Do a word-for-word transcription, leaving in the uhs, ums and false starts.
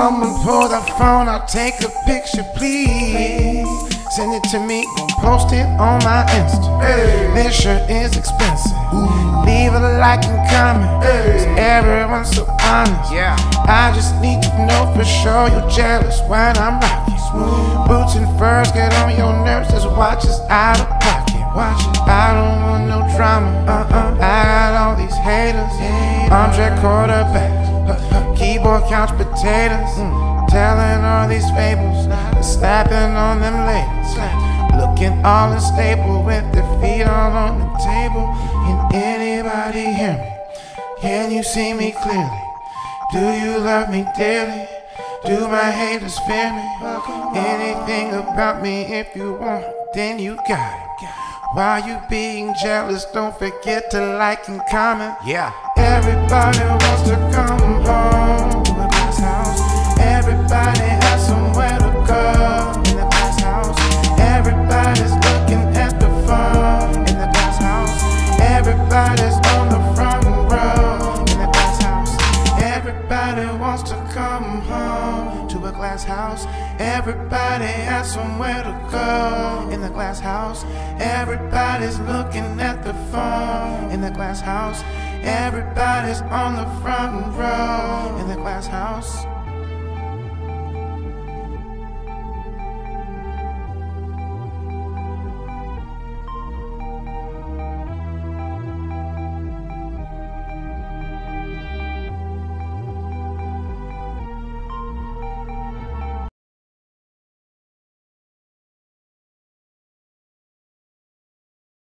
Someone pull the phone, I'll take a picture, please. Send it to me, gon' post it on my Insta. Hey. This shirt is expensive. Ooh. Leave a like and comment. Hey. 'Cause everyone's so honest. Yeah. I just need to know for sure you're jealous when I'm rocking. Smooth. Boots and furs get on your nerves. This watch is out of pocket. Watch it. I don't want no drama. Uh-uh. I got all these haters. haters. Armchair quarterbacks. Keyboard couch potatoes. Mm. Telling all these fables. Slapping on them labels. Looking all unstable with their feet all on the table. Can anybody hear me? Can you see me clearly? Do you love me dearly? Do my haters fear me? Anything about me if you want, then you got it. While you being jealous, don't forget to like and comment. Yeah. Everybody wants to come home to a glass house. Everybody has somewhere to go in the glass house. Everybody's looking at the phone in the glass house. Everybody's on the front row in the glass house. Everybody wants to come home to a glass house. Everybody has somewhere to go in the glass house. Everybody's looking at the phone in the glass house. Everybody's on the front row in the glass house.